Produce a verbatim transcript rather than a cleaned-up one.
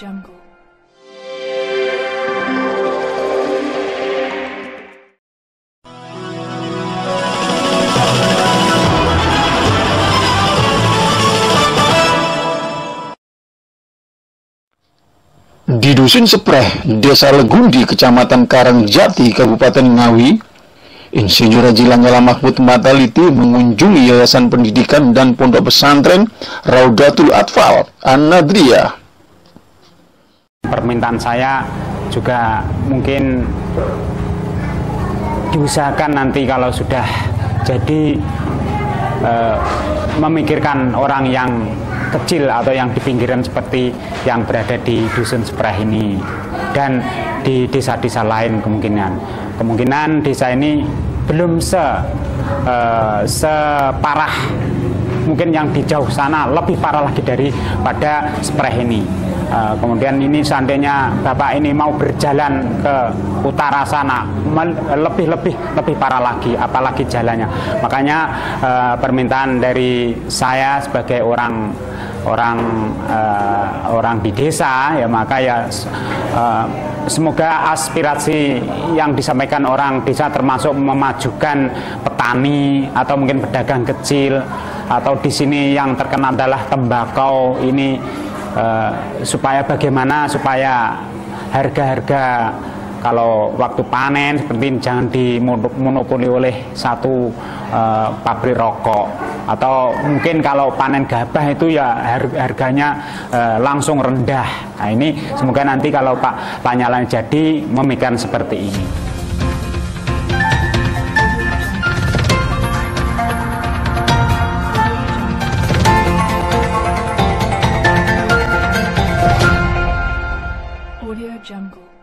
Jungle. Di Dusun Sepreh, Desa Legundi, Kecamatan Karangjati, Kabupaten Ngawi, Insinyur Haji Lanyala Mahmud Mataliti mengunjungi Yayasan Pendidikan dan Pondok Pesantren Raudatul Atfal An-Nadriyah. Permintaan saya juga mungkin diusahakan nanti kalau sudah jadi eh, memikirkan orang yang kecil atau yang di pinggiran seperti yang berada di Dusun Sepreh ini dan di desa-desa lain. Kemungkinan kemungkinan desa ini belum se uh, separah mungkin yang di jauh sana, lebih parah lagi daripada Sepreh ini. Uh, kemudian ini seandainya Bapak ini mau berjalan ke utara sana, lebih lebih lebih parah lagi, apalagi jalannya. Makanya uh, permintaan dari saya sebagai orang orang uh, orang di desa, ya maka ya uh, semoga aspirasi yang disampaikan orang desa termasuk memajukan petani atau mungkin pedagang kecil atau di sini yang terkena adalah tembakau ini, uh, supaya bagaimana supaya harga-harga kalau waktu panen seperti ini jangan dimonopoli oleh satu uh, pabrik rokok, atau mungkin kalau panen gabah itu ya harganya uh, langsung rendah. Nah ini semoga nanti kalau Pak Lanyala jadi memikirkan seperti ini. Audio Jungle.